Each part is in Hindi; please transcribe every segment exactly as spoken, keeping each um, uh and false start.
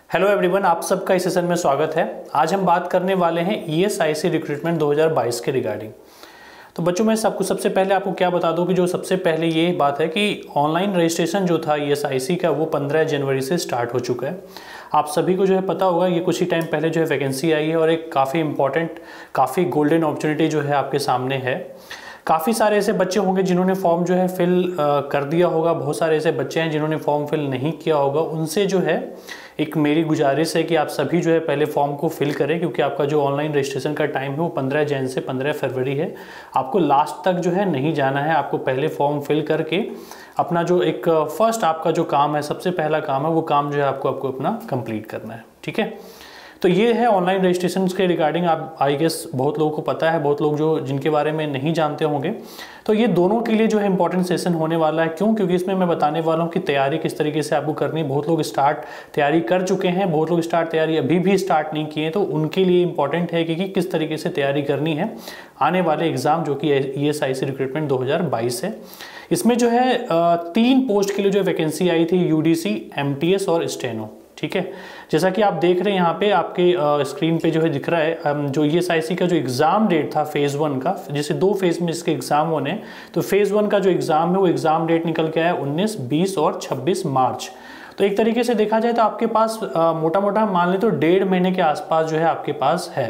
हेलो एवरीवन, आप सबका इस सेशन में स्वागत है। आज हम बात करने वाले हैं ईएसआईसी रिक्रूटमेंट दो हज़ार बाईस के रिगार्डिंग। तो बच्चों मैं सबको सबसे पहले आपको क्या बता दूं कि जो सबसे पहले ये बात है कि ऑनलाइन रजिस्ट्रेशन जो था ईएसआईसी का वो पंद्रह जनवरी से स्टार्ट हो चुका है। आप सभी को जो है पता होगा, ये कुछ ही टाइम पहले जो है वैकेंसी आई है और एक काफ़ी इंपॉर्टेंट, काफ़ी गोल्डन अपॉर्चुनिटी जो है आपके सामने है। काफ़ी सारे ऐसे बच्चे होंगे जिन्होंने फॉर्म जो है फिल कर दिया होगा, बहुत सारे ऐसे बच्चे हैं जिन्होंने फॉर्म फिल नहीं किया होगा। उनसे जो है एक मेरी गुजारिश है कि आप सभी जो है पहले फॉर्म को फिल करें, क्योंकि आपका जो ऑनलाइन रजिस्ट्रेशन का टाइम है वो पंद्रह जन से पंद्रह फरवरी है। आपको लास्ट तक जो है नहीं जाना है, आपको पहले फॉर्म फिल करके अपना जो एक फर्स्ट आपका जो काम है, सबसे पहला काम है, वो काम जो है आपको आपको अपना कंप्लीट करना है। ठीक है, तो ये है ऑनलाइन रजिस्ट्रेशन के रिगार्डिंग। आप आई गेस बहुत लोगों को पता है, बहुत लोग जो जिनके बारे में नहीं जानते होंगे। तो ये दोनों के लिए जो है इंपॉर्टेंट सेशन होने वाला है। क्यों? क्योंकि इसमें मैं बताने वाला हूँ कि तैयारी किस तरीके से आपको करनी है। बहुत लोग स्टार्ट तैयारी कर चुके हैं, बहुत लोग स्टार्ट तैयारी अभी भी स्टार्ट नहीं किए, तो उनके लिए इंपॉर्टेंट है कि किस तरीके से तैयारी करनी है आने वाले एग्जाम जो कि ईएसआईसी रिक्रूटमेंट दो हज़ार बाईस है। इसमें जो है तीन पोस्ट के लिए जो वैकेंसी आई थी, यूडीसी, एमटीएस और स्टेनो। ठीक है, जैसा कि आप देख रहे हैं यहाँ पे आपके स्क्रीन पे जो है दिख रहा है, जो ईएसआईसी का जो एग्ज़ाम डेट था फेज़ वन का, जैसे दो फेज़ में इसके एग्ज़ाम होने, तो फेज़ वन का जो एग्ज़ाम है वो एग्ज़ाम डेट निकल के आया उन्नीस, बीस और छब्बीस मार्च। तो एक तरीके से देखा जाए तो आपके पास मोटा मोटा मान लें तो डेढ़ महीने के आसपास जो है आपके पास है।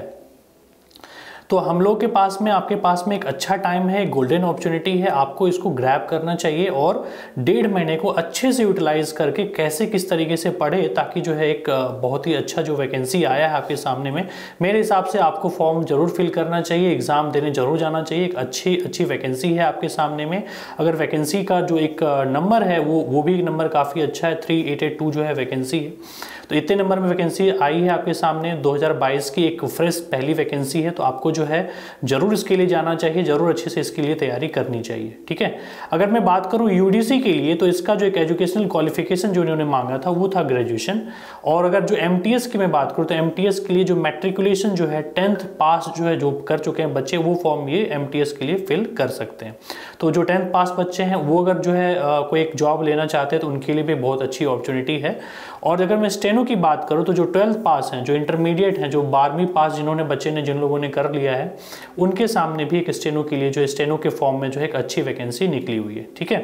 तो हम लोग के पास में आपके पास में एक अच्छा टाइम है, गोल्डन अपॉर्चुनिटी है, आपको इसको ग्रैब करना चाहिए और डेढ़ महीने को अच्छे से यूटिलाइज करके कैसे किस तरीके से पढ़े, ताकि जो है एक बहुत ही अच्छा जो वैकेंसी आया है आपके सामने में, मेरे हिसाब से आपको फॉर्म जरूर फिल करना चाहिए, एग्जाम देने जरूर जाना चाहिए। एक अच्छी अच्छी वैकेंसी है आपके सामने में। अगर वैकेंसी का जो एक नंबर है वो वो भी नंबर काफ़ी अच्छा है, थ्री एट एट टू जो है वैकेंसी है। तो इतने नंबर में वैकेंसी आई है आपके सामने, दो हज़ार बाईस की एक फ्रेश पहली वैकेंसी है। तो आपको जो है जरूर इसके लिए जाना चाहिए, जरूर अच्छे से इसके लिए तैयारी करनी चाहिए। ठीक है, अगर मैं बात करूं यूडीसी के लिए, तो इसका जो एक एजुकेशनल क्वालिफिकेशन जो इन्होंने मांगा था वो था ग्रेजुएशन। और अगर जो एमटीएस की मैं बात करूं तो एमटीएस के लिए जो मैट्रिकुलेशन जो है टेंथ पास जो है जो कर चुके हैं बच्चे, वो फॉर्म ये एमटीएस के लिए फिल कर सकते हैं। तो जो टेंथ पास बच्चे हैं वो अगर जो है आ, कोई एक जॉब लेना चाहते हैं तो उनके लिए भी बहुत अच्छी अपॉर्चुनिटी है। और अगर मैं स्टेनो की बात करूं तो जो ट्वेल्थ पास हैं, जो इंटरमीडिएट हैं, जो बारहवीं पास जिन्होंने बच्चे ने जिन लोगों ने कर लिया है, उनके सामने भी एक स्टेनो के लिए जो स्टेनो के फॉर्म में जो है एक अच्छी वैकेंसी निकली हुई है। ठीक है,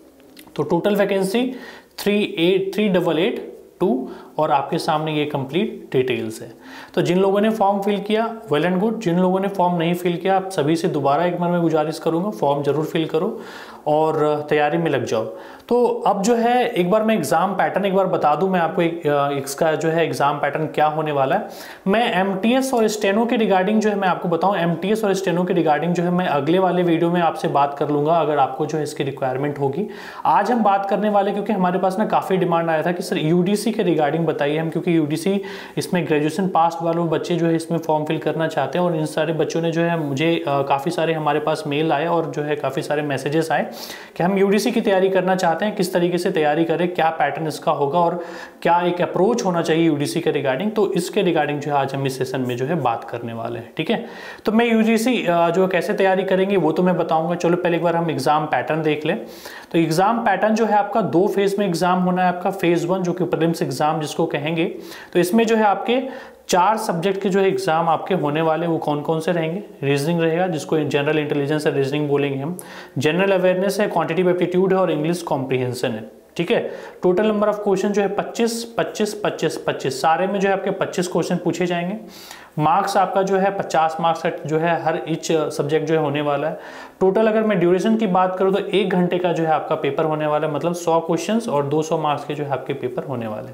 तो total vacancy three eight three double eight two और आपके सामने ये कंप्लीट डिटेल्स है। तो जिन लोगों ने फॉर्म फिल किया वेल एंड गुड, जिन लोगों ने फॉर्म नहीं फिल किया, आप सभी से दोबारा एक बार मैं गुजारिश करूंगा, फॉर्म जरूर फिल करो और तैयारी में लग जाओ। तो अब जो है एक बार मैं एग्जाम पैटर्न एक बार बता दूं मैं आपको, एक, इसका जो है एग्जाम पैटर्न क्या होने वाला है। मैं एमटीएस और स्टेनो के रिगार्डिंग जो है मैं आपको बताऊं, एमटीएस और स्टेनो के रिगार्डिंग जो है मैं अगले वाले वीडियो में आपसे बात कर लूंगा, अगर आपको जो है इसकी रिक्वायरमेंट होगी। आज हम बात करने वाले, क्योंकि हमारे पास ना काफी डिमांड आया था कि सर यूडीसी के रिगार्डिंग बताइए हम, क्योंकि यूडीसी इसमें ग्रेजुएशन पास वाले बच्चे जो है इसमें फॉर्म फिल करना चाहते हैं। और इन सारे बच्चों ने जो है मुझे काफ़ी सारे हमारे पास मेल आए और जो है काफ़ी सारे मैसेजेस आए कि हम यूडीसी की तैयारी करना चाहते हैं, किस तरीके से तैयारी करें, क्या पैटर्न इसका होगा और क्या एक अप्रोच होना चाहिए यूडीसी के रिगार्डिंग। तो इसके रिगार्डिंग जो है आज हम इस सेशन में जो है बात करने वाले हैं। ठीक है, तो मैं यूडीसी जो कैसे तैयारी करेंगे वो तो मैं बताऊंगा। चलो पहले एक बार हम एग्जाम पैटर्न देख लें। तो एग्जाम पैटर्न जो है आपका दो फेज में एग्जाम होना है। आपका फेज वन जो कि प्रीलिम्स एग्जाम जिसको कहेंगे, तो इसमें जो है आपके चार सब्जेक्ट के जो है एग्जाम आपके होने वाले, वो कौन कौन से रहेंगे। रीजनिंग रहेगा, जिसको जनरल इंटेलिजेंस है, रीजनिंग बोलेंगे हम। जनरल अवेयरनेस है, क्वांटिटेटिव एप्टीट्यूड है और इंग्लिश कॉम्प्रिहेंशन है। ठीक है, टोटल नंबर ऑफ क्वेश्चन जो है पच्चीस पच्चीस पच्चीस पच्चीस, सारे में जो है आपके पच्चीस क्वेश्चन पूछे जाएंगे। मार्क्स आपका जो है पचास मार्क्स जो है हर ईच सब्जेक्ट जो है होने वाला है। टोटल अगर मैं ड्यूरेशन की बात करूं तो एक घंटे का जो है आपका पेपर होने वाला है, मतलब सौ क्वेश्चंस और दो सौ मार्क्स के जो है आपके पेपर होने वाले।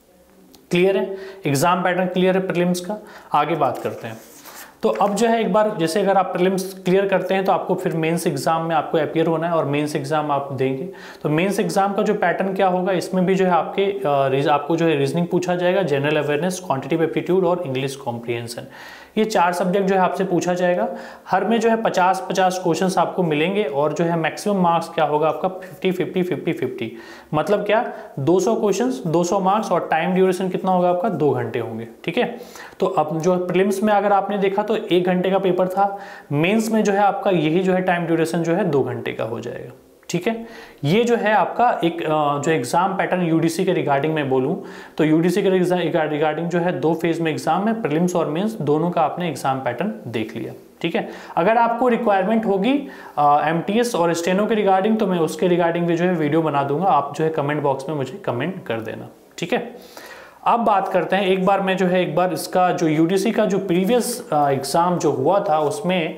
क्लियर है, एग्जाम पैटर्न क्लियर है प्रीलिम्स का। आगे बात करते हैं। तो अब जो है एक बार जैसे अगर आप प्रीलिम्स क्लियर करते हैं तो आपको फिर मेंस एग्जाम में आपको अपीयर होना है और मेंस एग्जाम आप देंगे। तो मेंस एग्जाम का जो पैटर्न क्या होगा, इसमें भी जो है आपके आपको जो है रीजनिंग पूछा जाएगा, जनरल अवेयरनेस, क्वांटिटेटिव एप्टीट्यूड और इंग्लिश कॉम्प्रिहेंशन। ये चार सब्जेक्ट जो है आपसे पूछा जाएगा। हर में जो है पचास पचास क्वेश्चंस आपको मिलेंगे और जो है मैक्सिमम मार्क्स क्या होगा आपका फिफ्टी फिफ्टी फिफ्टी फिफ्टी, मतलब क्या दो सौ क्वेश्चंस दो सौ मार्क्स और टाइम ड्यूरेशन कितना होगा आपका, दो घंटे होंगे। ठीक है, तो अब जो प्रीलिम्स में अगर आपने देखा तो एक घंटे का पेपर था, मेंस में जो है आपका यही जो है टाइम ड्यूरेशन जो है दो घंटे का हो जाएगा। ठीक है। ये जो है आपका एक जो एग्जाम पैटर्न यूडीसी के रिगार्डिंग में बोलूं तो यूडीसी के रिगार्डिंग जो है दो फेज में एग्जाम है, प्रीलिम्स और मेंस दोनों का आपने एग्जाम पैटर्न देख लिया, ठीक है। अगर आपको रिक्वायरमेंट होगी एमटीएस और स्टेनो के रिगार्डिंग तो मैं उसके रिगार्डिंग भी जो है वीडियो बना दूंगा, आप जो है कमेंट बॉक्स में मुझे कमेंट कर देना, ठीक है। अब बात करते हैं, एक बार मैं जो है एक बार इसका जो यूडीसी का जो प्रीवियस एग्जाम जो हुआ था उसमें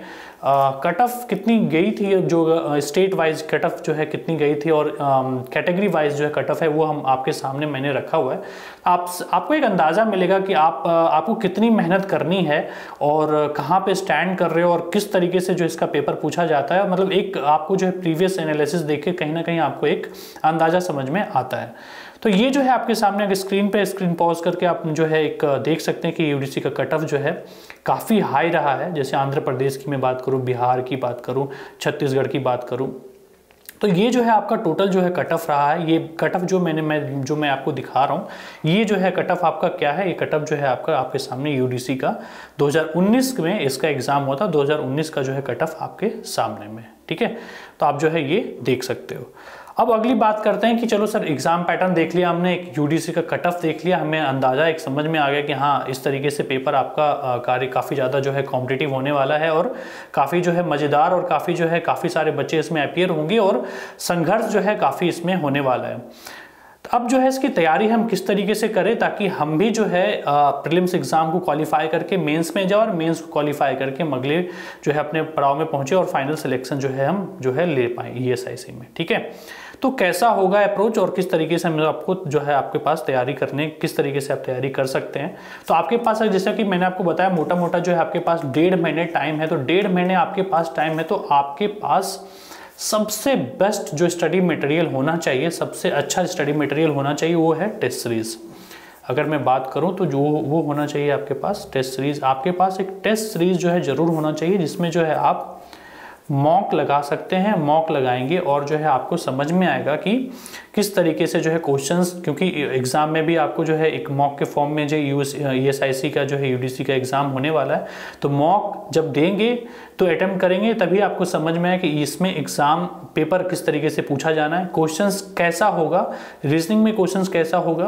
कट ऑफ कितनी गई थी, जो स्टेट वाइज कट ऑफ जो है कितनी गई थी और कैटेगरी वाइज जो है कट ऑफ है वो हम आपके सामने मैंने रखा हुआ है। आप आपको एक अंदाज़ा मिलेगा कि आप आपको कितनी मेहनत करनी है और कहाँ पे स्टैंड कर रहे हो और किस तरीके से जो इसका पेपर पूछा जाता है। मतलब एक आपको जो है प्रीवियस एनालिसिस देख के कहीं ना कहीं आपको एक अंदाज़ा समझ में आता है। तो ये जो है आपके सामने अगर स्क्रीन पे स्क्रीन पॉज करके आप जो है एक देख सकते हैं कि यूडीसी का कट ऑफ जो है काफ़ी हाई रहा है। जैसे आंध्र प्रदेश की मैं बात करूं, बिहार की बात करूं, छत्तीसगढ़ की बात करूं, तो ये जो है आपका टोटल जो है कट ऑफ रहा है। ये कट ऑफ जो मैंने मैं जो मैं आपको दिखा रहा हूँ ये जो है कट ऑफ आपका क्या है, ये कट ऑफ जो है आपका आपके सामने यूडीसी का दो हज़ार उन्नीस में इसका एग्जाम हुआ था, दो हज़ार उन्नीस का जो है कट ऑफ आपके सामने में, ठीक है। तो आप जो है ये देख सकते हो। अब अगली बात करते हैं कि चलो सर एग्जाम पैटर्न देख लिया हमने, एक यूडीसी का कट ऑफ देख लिया, हमें अंदाजा एक समझ में आ गया कि हाँ इस तरीके से पेपर आपका कार्य काफ़ी ज़्यादा जो है कॉम्पिटिटिव होने वाला है और काफ़ी जो है मज़ेदार और काफ़ी जो है काफ़ी सारे बच्चे इसमें अपीयर होंगे और संघर्ष जो है काफ़ी इसमें होने वाला है। तो अब जो है इसकी तैयारी हम किस तरीके से करें ताकि हम भी जो है प्रीलिम्स एग्जाम को क्वालिफाई करके मेंस में जाए और मेंस को क्वालिफाई करके हम अगले जो है अपने पड़ाव में पहुंचे और फाइनल सिलेक्शन जो है हम जो है ले पाएँ ईएसआईसी में, ठीक है। तो कैसा होगा अप्रोच और किस तरीके से हम आपको जो है आपके पास तैयारी करने किस तरीके से आप तैयारी कर सकते हैं। तो आपके पास जैसा कि मैंने आपको बताया मोटा मोटा जो है आपके पास डेढ़ महीने टाइम है, तो डेढ़ महीने आपके पास टाइम है तो आपके पास सबसे बेस्ट जो स्टडी मटेरियल होना चाहिए, सबसे अच्छा स्टडी मटेरियल होना चाहिए वो है टेस्ट सीरीज। अगर मैं बात करूं तो जो वो होना चाहिए आपके पास टेस्ट सीरीज। आपके पास एक टेस्ट सीरीज जो है ज़रूर होना चाहिए जिसमें जो है आप मॉक लगा सकते हैं, मॉक लगाएंगे और जो है आपको समझ में आएगा कि किस तरीके से जो है क्वेश्चंस, क्योंकि एग्जाम में भी आपको जो है एक मॉक के फॉर्म में जो यूएस ईएसआईसी का जो है यूडीसी का एग्जाम होने वाला है, तो मॉक जब देंगे तो अटेम्प्ट करेंगे तभी आपको समझ में आए कि इसमें एग्जाम पेपर किस तरीके से पूछा जाना है, क्वेश्चंस कैसा होगा, रीजनिंग में क्वेश्चंस कैसा होगा,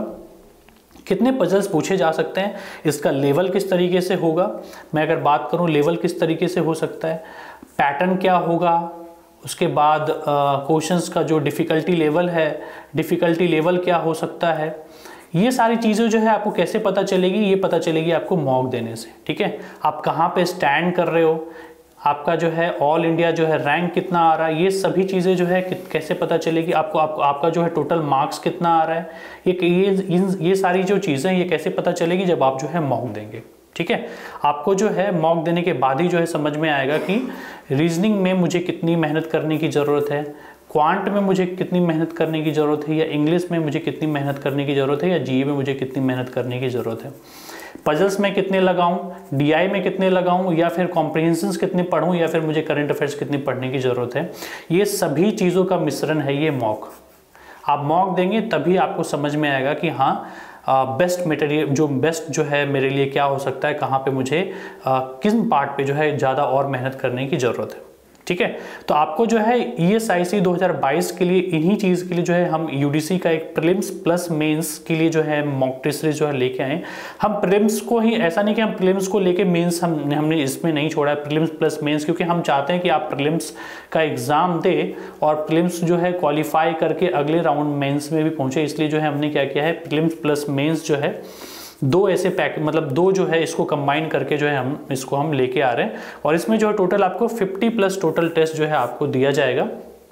कितने पजल्स पूछे जा सकते हैं, इसका लेवल किस तरीके से होगा। मैं अगर बात करूं लेवल किस तरीके से हो सकता है, पैटर्न क्या होगा, उसके बाद क्वेश्चंस का जो डिफ़िकल्टी लेवल है, डिफ़िकल्टी लेवल क्या हो सकता है, ये सारी चीज़ें जो है आपको कैसे पता चलेगी, ये पता चलेगी आपको मॉक देने से, ठीक है। आप कहाँ पे स्टैंड कर रहे हो, आपका जो है ऑल इंडिया जो है रैंक कितना आ रहा है, ये सभी चीज़ें जो है कैसे पता चलेगी आपको, आपको आपका जो है टोटल मार्क्स कितना आ रहा है, ये ये ये सारी जो चीज़ें ये कैसे पता चलेगी जब आप जो है मॉक देंगे, ठीक है। आपको जो है मॉक देने के बाद ही जो है समझ में आएगा कि रीजनिंग में मुझे कितनी मेहनत करने की ज़रूरत है, क्वांट में मुझे कितनी मेहनत करने की ज़रूरत है, या इंग्लिश में मुझे कितनी मेहनत करने की ज़रूरत है, या जीए में मुझे कितनी मेहनत करने की ज़रूरत है, पजल्स में कितने लगाऊं, डीआई में कितने लगाऊं, या फिर कॉम्प्रिहेंशंस कितने पढूं, या फिर मुझे करंट अफेयर्स कितनी पढ़ने की ज़रूरत है। ये सभी चीज़ों का मिश्रण है ये मॉक। आप मॉक देंगे तभी आपको समझ में आएगा कि हाँ बेस्ट मटेरियल जो बेस्ट जो है मेरे लिए क्या हो सकता है, कहाँ पे मुझे आ, किस पार्ट पे जो है ज़्यादा और मेहनत करने की ज़रूरत है, ठीक है। तो आपको जो है ईएसआईसी दो हज़ार बाईस के लिए इन्हीं चीज़ के लिए जो है हम यूडीसी का एक प्रीलिम्स प्लस मेंस के लिए जो है मॉक टेस्ट सीरीज जो है लेके आए। हम प्रीलिम्स को ही, ऐसा नहीं कि हम प्रीलिम्स को लेके मेंस हम हमने इसमें नहीं छोड़ा है, प्रीलिम्स प्लस मेंस, क्योंकि हम चाहते हैं कि आप प्रीलिम्स का एग्जाम दे और प्रीलिम्स जो है क्वालिफाई करके अगले राउंड मेंस में भी पहुंचे। इसलिए जो है हमने क्या किया है, प्रीलिम्स प्लस मेंस जो है दो ऐसे पैक मतलब दो जो है इसको कंबाइन करके जो है हम इसको हम लेके आ रहे हैं, और इसमें जो है टोटल आपको पचास प्लस टोटल टेस्ट जो है आपको दिया जाएगा।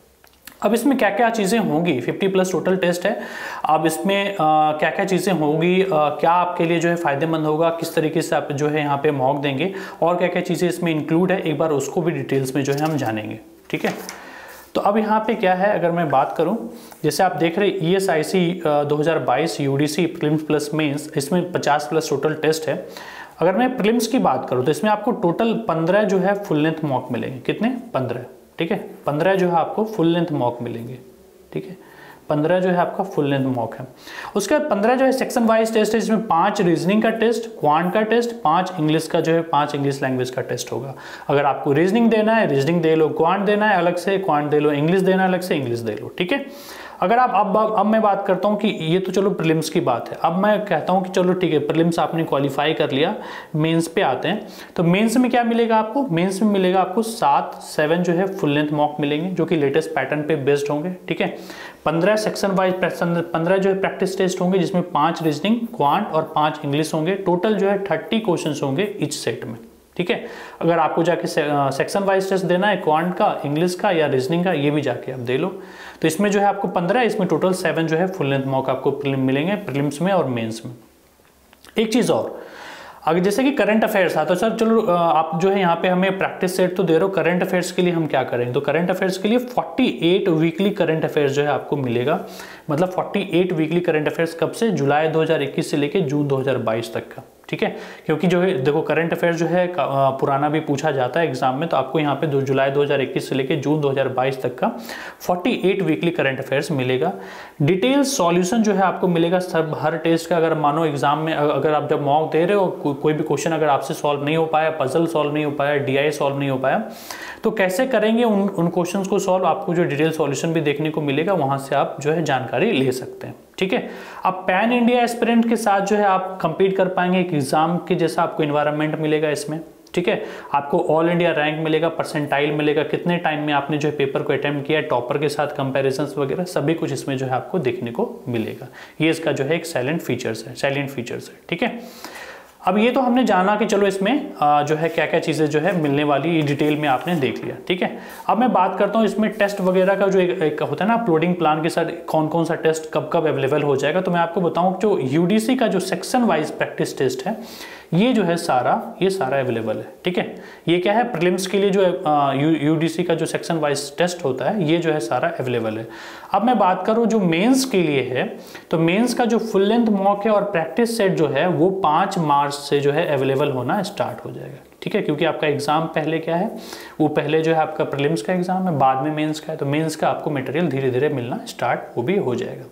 अब इसमें क्या क्या चीज़ें होंगी, पचास प्लस टोटल टेस्ट है, अब इसमें आ, क्या क्या चीज़ें होंगी, आ, क्या आपके लिए जो है फ़ायदेमंद होगा, किस तरीके से आप जो है यहाँ पे मॉक देंगे और क्या क्या चीज़ें इसमें इंक्लूड है, एक बार उसको भी डिटेल्स में जो है हम जानेंगे, ठीक है। तो अब यहाँ पे क्या है, अगर मैं बात करूँ, जैसे आप देख रहे हैं ईएसआईसी दो हज़ार बाईस यूडीसी प्रीलिम्स प्लस मेंस, इसमें पचास प्लस टोटल टेस्ट है। अगर मैं प्रीलिम्स की बात करूँ तो इसमें आपको टोटल पंद्रह जो है फुल लेंथ मॉक मिलेंगे। कितने? पंद्रह, ठीक है। पंद्रह जो है आपको फुल लेंथ मॉक मिलेंगे, ठीक है। पंद्रह जो है आपका फुल लेंथ मॉक है। उसके बाद पंद्रह जो है सेक्शन वाइज टेस्ट है, जिसमें पांच रीजनिंग का टेस्ट, क्वांट का टेस्ट, पांच इंग्लिश का जो है पांच इंग्लिश लैंग्वेज का टेस्ट होगा। अगर आपको रीजनिंग देना है रीजनिंग दे लो, क्वांट देना है अलग से क्वांट दे लो, इंग्लिश देना है अलग से इंग्लिश दे लो, ठीक है। अगर आप अब अब, अब मैं बात करता हूँ कि ये तो चलो प्रीलिम्स की बात है, अब मैं कहता हूँ कि चलो ठीक है प्रीलिम्स आपने क्वालिफाई कर लिया, मेंस पे आते हैं। तो मेंस में क्या मिलेगा आपको? मेंस में मिलेगा आपको सात सेवन जो है फुल लेंथ मॉक मिलेंगे, जो कि लेटेस्ट पैटर्न पे बेस्ड होंगे, ठीक है। पंद्रह सेक्शन वाइज पंद्रह जो है प्रैक्टिस टेस्ट होंगे, जिसमें पांच रीजनिंग, क्वांट और पांच इंग्लिश होंगे। टोटल जो है थर्टी क्वेश्चन होंगे इच सेट में, ठीक है। अगर आपको जाके से, सेक्शन वाइज टेस्ट देना है क्वांट का, इंग्लिश का या रीजनिंग का, ये भी जाके आप दे लो। तो इसमें जो है आपको पंद्रह, इसमें टोटल सेवन जो है फुल लेंथ मॉक आपको प्रीलिम मिलेंगे, प्रीलिम्स में और मेंस में। एक चीज़ और, अगर जैसे कि करंट अफेयर्स था, तो सर चलो आप जो है यहाँ पे हमें प्रैक्टिस सेट तो दे रहे हो, करंट अफेयर्स के लिए हम क्या करेंगे? तो करंट अफेयर्स के लिए अड़तालीस वीकली करंट अफेयर्स जो है आपको मिलेगा। मतलब अड़तालीस वीकली करंट अफेयर्स कब से? जुलाई दो हज़ार इक्कीस से लेके जून दो हज़ार बाईस तक का, ठीक है। क्योंकि जो है देखो करंट अफेयर्स जो है पुराना भी पूछा जाता है एग्जाम में, तो आपको यहाँ पे जुलाई दो हज़ार इक्कीस से लेके जून दो हज़ार बाईस तक का अड़तालीस वीकली करंट अफेयर्स मिलेगा। डिटेल सॉल्यूशन जो है आपको मिलेगा सब हर टेस्ट का। अगर मानो एग्जाम में अगर आप जब मॉक दे रहे हो, को, कोई भी क्वेश्चन अगर आपसे सॉल्व नहीं हो पाया, पजल सॉल्व नहीं हो पाया, डीआई सॉल्व नहीं हो पाया, तो कैसे करेंगे उन उन क्वेश्चंस को सॉल्व, आपको जो डिटेल सॉल्यूशन भी देखने को मिलेगा, वहां से आप जो है जानकारी ले सकते हैं, ठीक है। अब पैन इंडिया एस्पिरेंट के साथ जो है आप कंपीट कर पाएंगे, एक एग्जाम के जैसा आपको इन्वायरमेंट मिलेगा इसमें, ठीक है। आपको ऑल इंडिया रैंक मिलेगा, परसेंटाइल मिलेगा, कितने टाइम में आपने जो है पेपर को अटेम्प्ट किया, टॉपर के साथ कंपैरिजंस वगैरह सभी कुछ इसमें जो है आपको देखने को मिलेगा। ये इसका जो है एक साइलेंट फीचर्स है, साइलेंट फीचर्स है, ठीक है। अब ये तो हमने जाना कि चलो इसमें जो है क्या क्या चीज़ें जो है मिलने वाली, डिटेल में आपने देख लिया, ठीक है। अब मैं बात करता हूँ इसमें टेस्ट वगैरह का, जो एक, एक होता है ना अपलोडिंग प्लान के साथ कौन कौन सा टेस्ट कब कब अवेलेबल हो जाएगा। तो मैं आपको बताऊँ जो यूडीसी का जो सेक्शन वाइज प्रैक्टिस टेस्ट है, ये जो है सारा ये सारा अवेलेबल है, ठीक है। ये क्या है? प्रीलिम्स के लिए जो यूडीसी का जो सेक्शन वाइज टेस्ट होता है, ये जो है सारा अवेलेबल है। अब मैं बात करूँ जो मेंस के लिए है, तो मेंस का जो फुल लेंथ मॉक है और प्रैक्टिस सेट जो है वो पाँच मार्च से जो है अवेलेबल होना स्टार्ट हो जाएगा, ठीक है। क्योंकि आपका एग्जाम पहले क्या है, वो पहले जो है आपका प्रीलिम्स का एग्जाम है, बाद में मेंस का है, तो मेंस का आपको मटेरियल धीरे धीरे मिलना स्टार्ट वो भी हो जाएगा।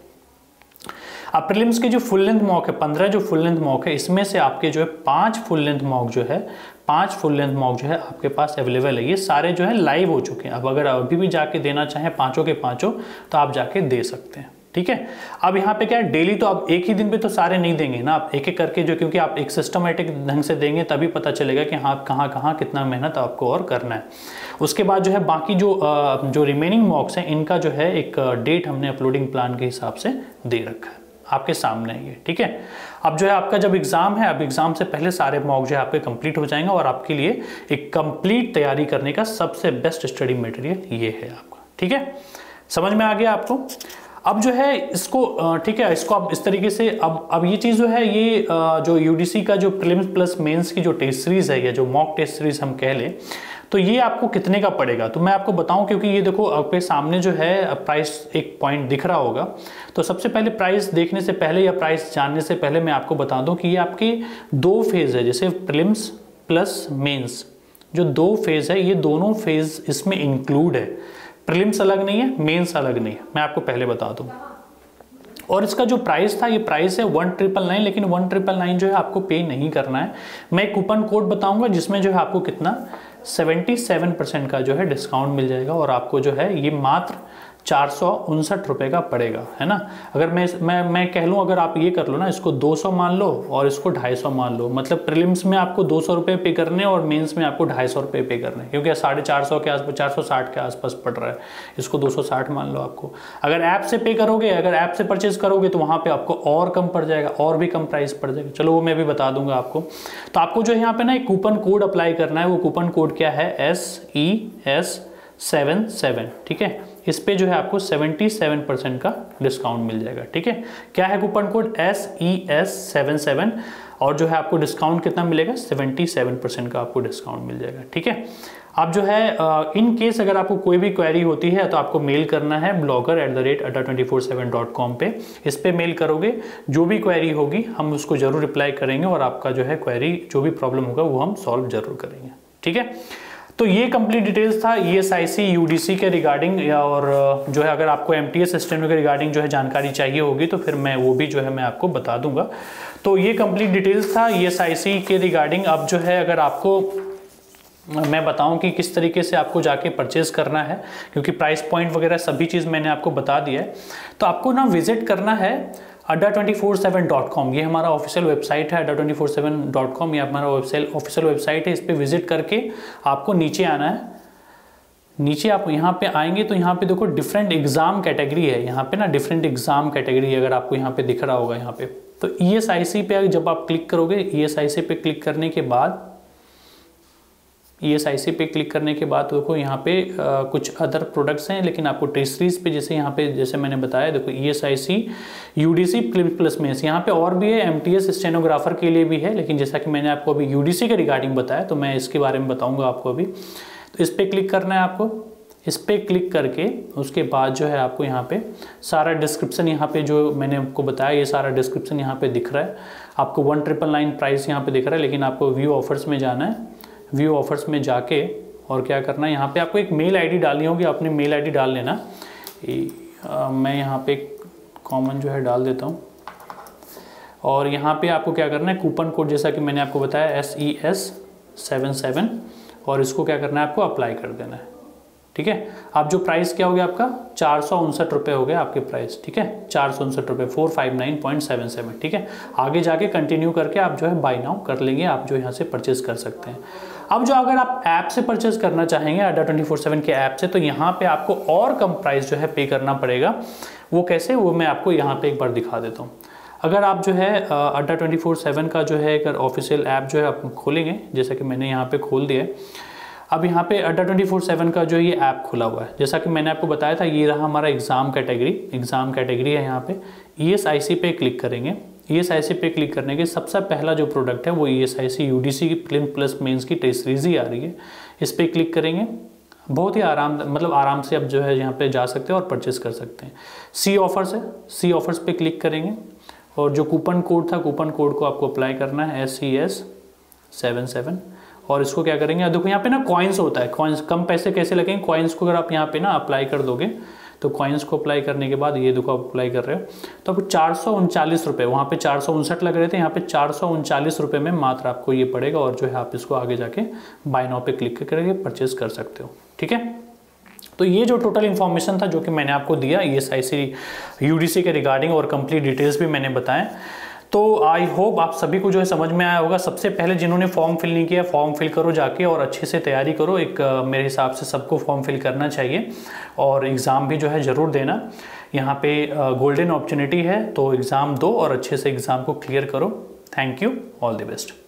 अब प्रीलिम्स के जो फुल लेंथ मॉक है, पंद्रह जो फुल लेंथ मॉक है, इसमें से आपके जो है पांच फुल लेंथ मॉक जो है पांच फुल लेंथ मॉक जो है आपके पास अवेलेबल है। ये सारे जो है लाइव हो चुके हैं। अब अगर अभी भी जाके देना चाहें पांचों के पांचों, तो आप जाके दे सकते हैं, ठीक है। अब यहाँ पे क्या है, डेली तो आप एक ही दिन पे तो सारे नहीं देंगे ना, आप एक एक करके जो, क्योंकि आप एक सिस्टमेटिक ढंग से देंगे तभी पता चलेगा कि हाँ कहाँ कहाँ कितना मेहनत आपको और करना है। उसके बाद जो है बाकी जो जो रिमेनिंग मॉक्स हैं, इनका जो है एक डेट हमने अपलोडिंग प्लान के हिसाब से दे रखा है, आपके सामने है ये, ठीक है। अब जो है आपका जब एग्जाम है, अब एग्जाम से पहले सारे मॉक जो है आपके कंप्लीट हो जाएंगे, और आपके लिए एक कंप्लीट तैयारी करने का सबसे बेस्ट स्टडी मटेरियल ये है आपका, ठीक है। समझ में आ गया आपको? अब जो है इसको ठीक है, इसको आप इस तरीके से अब अब ये चीज़ जो है, ये जो यूडीसी का जो प्रीलिम्स प्लस मेंस की जो टेस्ट सीरीज है, या जो मॉक टेस्ट सीरीज हम कह लें, तो ये आपको कितने का पड़ेगा, तो मैं आपको बताऊं, क्योंकि ये देखो आपके सामने जो है प्राइस एक पॉइंट दिख रहा होगा। तो सबसे पहले प्राइस देखने से पहले या प्राइस जानने से पहले मैं आपको बता दूं कि ये आपके दो फेज है, जैसे प्रीलिम्स प्लस मेंस जो दो फेज है, ये दोनों फेज इसमें इंक्लूड है। प्रीलिम्स अलग नहीं है, मेंस अलग नहीं है, मैं आपको पहले बता दूं। और इसका जो प्राइस था, ये प्राइस है वन ट्रिपल नाइन, लेकिन वन ट्रिपल नाइन जो है आपको पे नहीं करना है। मैं एक कूपन कोड बताऊंगा जिसमें जो है आपको कितना सतहत्तर परसेंट का जो है डिस्काउंट मिल जाएगा, और आपको जो है ये मात्र चार सौ उनसठ रुपये का पड़ेगा, है ना। अगर मैं मैं मैं कह लूँ, अगर आप ये कर लो ना, इसको दो सौ मान लो और इसको ढाई सौ मान लो, मतलब प्रीलिम्स में आपको दो सौ रुपये पे करने और मेंस में आपको ढाई सौ रुपये पे करने, क्योंकि साढ़े चार सौ के आसपास चार सौ साठ के आसपास पड़ रहा है, इसको दो सौ साठ मान लो आपको। अगर ऐप से पे करोगे, अगर ऐप से परचेज करोगे, तो वहाँ पर आपको और कम पड़ जाएगा, और भी कम प्राइस पड़ जाएगा। चलो वो मैं भी बता दूंगा आपको। तो आपको जो यहाँ पे ना एक कूपन कोड अप्लाई करना है। वो कूपन कोड क्या है? S E S seven seven, ठीक है। इस पे जो है आपको सतहत्तर परसेंट का डिस्काउंट मिल जाएगा, ठीक है। क्या है coupon code? S E S seven seven, और जो है आपको डिस्काउंट कितना मिलेगा? सतहत्तर परसेंट का आपको डिस्काउंट मिल जाएगा, ठीक है। आप जो है इन केस अगर आपको कोई भी क्वेरी होती है, तो आपको मेल करना है blogger at the rate Adda twenty four seven dot com पे। इस पे मेल करोगे, जो भी क्वेरी होगी हम उसको जरूर रिप्लाई करेंगे, और आपका जो है क्वेरी जो भी प्रॉब्लम होगा वो हम सॉल्व जरूर करेंगे, ठीक है। तो ये कंप्लीट डिटेल्स था E S I C U D C के रिगार्डिंग, और जो है अगर आपको एम टी एस स्टेनो के रिगार्डिंग जो है जानकारी चाहिए होगी तो फिर मैं वो भी जो है मैं आपको बता दूंगा। तो ये कंप्लीट डिटेल्स था ई एस आई सी के रिगार्डिंग। अब जो है अगर आपको मैं बताऊं कि किस तरीके से आपको जाके परचेज करना है, क्योंकि प्राइस पॉइंट वगैरह सभी चीज़ मैंने आपको बता दिया है, तो आपको ना विजिट करना है Adda twenty four seven dot com. ये हमारा ऑफिशियल वेबसाइट है, Adda twenty four seven dot com, ये हमारा ऑफिशियल वेबसाइट है। इस पर विजिट करके आपको नीचे आना है। नीचे आप यहाँ पे आएंगे तो यहाँ पे देखो डिफरेंट एग्जाम कैटेगरी है, यहाँ पे ना डिफरेंट एग्जाम कैटेगरी अगर आपको यहाँ पे दिख रहा होगा यहाँ पे, तो ई एस आई सी पे जब आप क्लिक करोगे, ई एस आई सी पे क्लिक करने के बाद ई एस आई सी पे क्लिक करने के बाद देखो यहाँ पे आ, कुछ अदर प्रोडक्ट्स हैं, लेकिन आपको ट्रेसरीज पे जैसे यहाँ पे जैसे मैंने बताया, देखो E S I C U D C plus में यहाँ पे और भी है, एम टी एस स्टेनोग्राफर के लिए भी है, लेकिन जैसा कि मैंने आपको अभी यू डी सी के रिगार्डिंग बताया तो मैं इसके बारे में बताऊँगा आपको अभी। तो इस पर क्लिक करना है आपको। इस पर क्लिक करके उसके बाद जो है आपको यहाँ पे सारा डिस्क्रिप्शन यहाँ पे जो मैंने आपको बताया ये सारा डिस्क्रिप्शन यहाँ पे दिख रहा है। आपको वन ट्रिपल नाइन प्राइस यहाँ पे दिख रहा है, लेकिन आपको व्यू ऑफर्स में जाना है। व्यू ऑफर्स में जाके और क्या करना है, यहाँ पे आपको एक मेल आईडी डालनी होगी, अपनी मेल आईडी डाल लेना। आ, मैं यहाँ पे कॉमन जो है डाल देता हूँ, और यहाँ पे आपको क्या करना है, कूपन कोड जैसा कि मैंने आपको बताया S E S seven seven, और इसको क्या करना है आपको अप्लाई कर देना है। ठीक है, आप जो प्राइस क्या हो गया आपका चार सौ उनसठ रुपये हो गया आपके प्राइस। ठीक है, चार सौ उनसठ रुपये four five nine point seven seven. ठीक है, आगे जाके कंटिन्यू करके आप जो है बाय नाउ कर लेंगे, आप जो यहाँ से परचेज कर सकते हैं। अब जो अगर आप ऐप से परचेज करना चाहेंगे अड्डा ट्वेंटी फोर सेवन के ऐप से, तो यहाँ पे आपको और कम प्राइस जो है पे करना पड़ेगा। वो कैसे, वो मैं आपको यहाँ पे एक बार दिखा देता हूँ। अगर आप जो है अड्डा ट्वेंटी फोर सेवन का जो है अगर ऑफिशियल ऐप जो है आप खोलेंगे, जैसा कि मैंने यहाँ पे खोल दिया है। अब यहाँ पे अड्डा ट्वेंटी फोर सेवन का जो ये ऐप खुला हुआ है, जैसा कि मैंने आपको बताया था, ये रहा हमारा एग्जाम कैटेगरी। एग्जाम कैटेगरी है, यहाँ पे ई एस आई सी पे क्लिक करेंगे। ई एस आई सी पे क्लिक करने के सबसे पहला जो प्रोडक्ट है वो E S I C U D C की प्लिम प्लस मेंस की टेस्ट सीरीज ही आ रही है। इस पर क्लिक करेंगे, बहुत ही आराम मतलब आराम से आप जो है यहाँ पे जा सकते हैं और परचेस कर सकते हैं। सी ऑफर्स है, सी ऑफर्स पे क्लिक करेंगे, और जो कूपन कोड था कूपन कोड को आपको अप्लाई करना है S C S seven seven, और इसको क्या करेंगे, देखो यहाँ पे ना कॉइन्स होता है, कॉइन्स कम पैसे कैसे लगेंगे, कॉइन्स को अगर आप यहाँ पे ना अप्लाई कर दोगे तो कॉइन्स को अप्लाई करने के बाद ये देखो आप अप्लाई कर रहे हो तो आपको चार सौ उनचालीस रुपये, वहाँ पे चार सौ उनसठ लग रहे थे, यहाँ पे चार सौ उनचालीस रुपये में मात्र आपको ये पड़ेगा, और जो है आप इसको आगे जाके बाय नाउ पे क्लिक करके परचेज कर सकते हो। ठीक है, तो ये जो टोटल इन्फॉर्मेशन था जो कि मैंने आपको दिया E S I C U D C के रिगार्डिंग, और कंप्लीट डिटेल्स भी मैंने बताएं, तो आई होप आप सभी को जो है समझ में आया होगा। सबसे पहले जिन्होंने फॉर्म फिल नहीं किया, फॉर्म फिल करो जाके और अच्छे से तैयारी करो। एक मेरे हिसाब से सबको फॉर्म फिल करना चाहिए, और एग्ज़ाम भी जो है ज़रूर देना। यहाँ पे गोल्डन अपॉर्चुनिटी है, तो एग्ज़ाम दो और अच्छे से एग्ज़ाम को क्लियर करो। Thank you, all the best.